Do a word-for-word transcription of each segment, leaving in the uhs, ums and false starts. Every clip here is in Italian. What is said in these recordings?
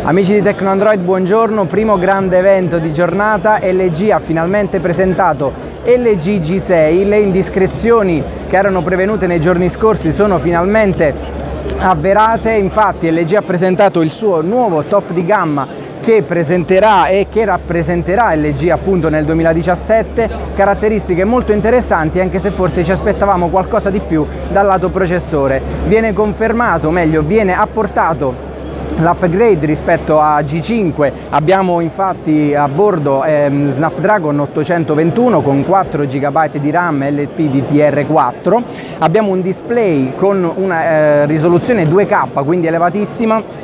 Amici di TecnoAndroid, buongiorno. Primo grande evento di giornata. L G ha finalmente presentato L G G sei. Le indiscrezioni che erano prevenute nei giorni scorsi sono finalmente avverate. Infatti L G ha presentato il suo nuovo top di gamma che presenterà e che rappresenterà L G appunto nel duemiladiciassette, caratteristiche molto interessanti, anche se forse ci aspettavamo qualcosa di più dal lato processore. Viene confermato, o meglio viene apportato l'upgrade rispetto a G cinque. Abbiamo infatti a bordo ehm, Snapdragon ottocentoventuno con quattro giga di RAM L P D D R quattro, abbiamo un display con una eh, risoluzione due K, quindi elevatissima.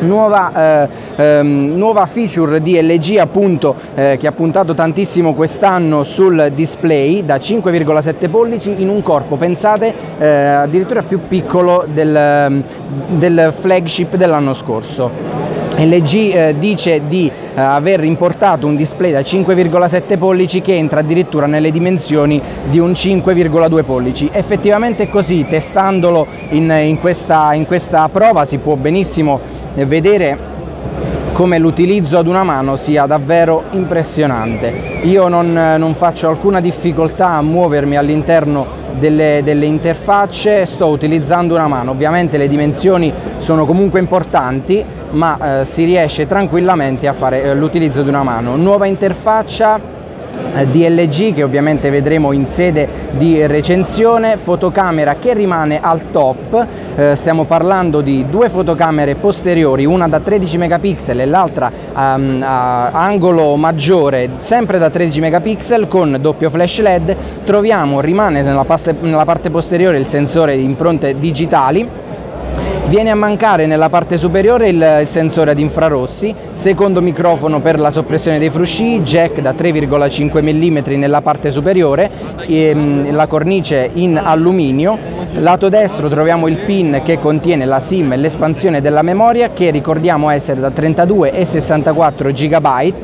Nuova, eh, ehm, nuova feature di L G appunto eh, che ha puntato tantissimo quest'anno sul display da cinque virgola sette pollici in un corpo, pensate, eh, addirittura più piccolo del, del flagship dell'anno scorso. L G eh, dice di eh, aver importato un display da cinque virgola sette pollici che entra addirittura nelle dimensioni di un cinque virgola due pollici. Effettivamente è così, testandolo in, in, questa, in questa prova si può benissimo eh, vedere come l'utilizzo ad una mano sia davvero impressionante. Io non, non faccio alcuna difficoltà a muovermi all'interno delle, delle interfacce, sto utilizzando una mano. Ovviamente le dimensioni sono comunque importanti, ma eh, si riesce tranquillamente a fare eh, l'utilizzo di una mano. Nuova interfaccia di L G che ovviamente vedremo in sede di recensione, fotocamera che rimane al top, eh, stiamo parlando di due fotocamere posteriori, una da tredici megapixel e l'altra um, a angolo maggiore sempre da tredici megapixel con doppio flash L E D. Troviamo, rimane nella, nella parte posteriore il sensore di impronte digitali. Viene a mancare nella parte superiore il, il sensore ad infrarossi, secondo microfono per la soppressione dei frusci, jack da tre virgola cinque millimetri nella parte superiore, e, la cornice in alluminio. Lato destro troviamo il pin che contiene la SIM e l'espansione della memoria, che ricordiamo essere da trentadue e sessantaquattro giga,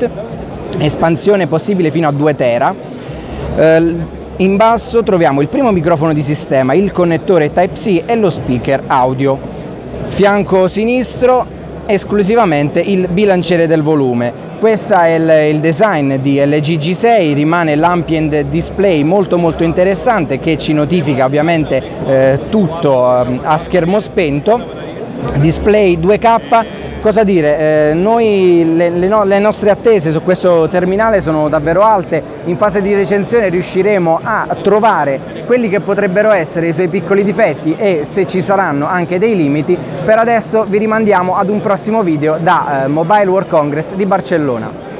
espansione possibile fino a due tera. Eh, in basso troviamo il primo microfono di sistema, il connettore Type C e lo speaker audio. Fianco sinistro esclusivamente il bilanciere del volume. Questo è il, il design di L G G sei, rimane l'ambient display molto molto interessante che ci notifica ovviamente eh, tutto eh, a schermo spento. Display due K, cosa dire, eh, noi le, le, no, le nostre attese su questo terminale sono davvero alte. In fase di recensione riusciremo a trovare quelli che potrebbero essere i suoi piccoli difetti e se ci saranno anche dei limiti. Per adesso vi rimandiamo ad un prossimo video da eh, Mobile World Congress di Barcellona.